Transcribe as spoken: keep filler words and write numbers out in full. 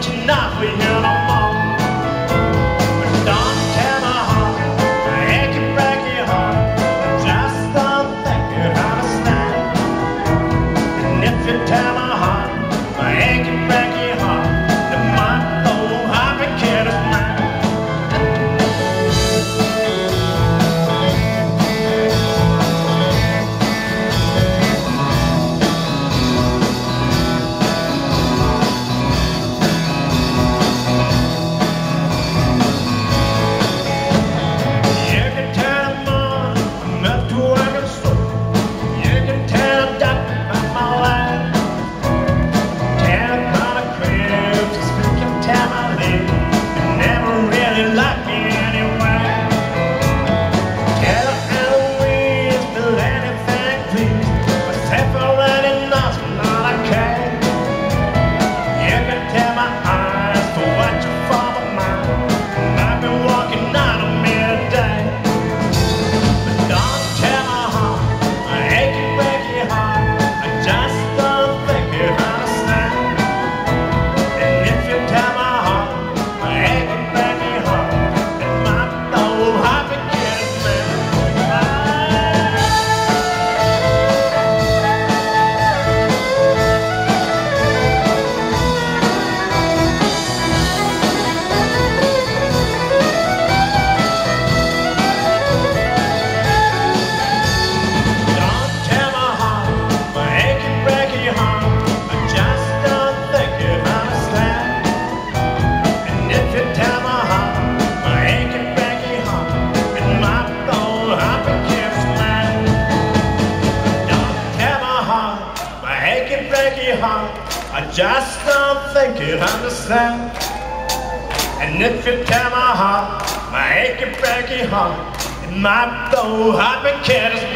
ain't enough for you no more. Don't tear my heart, my achy breaky heart. Just don't think you understand. And if you tear my heart, my achy breaky heart, then my old happy kid is mine. I just don't think you'd understand. And if you tear my heart, my achy breaky heart, it might blow happy kid is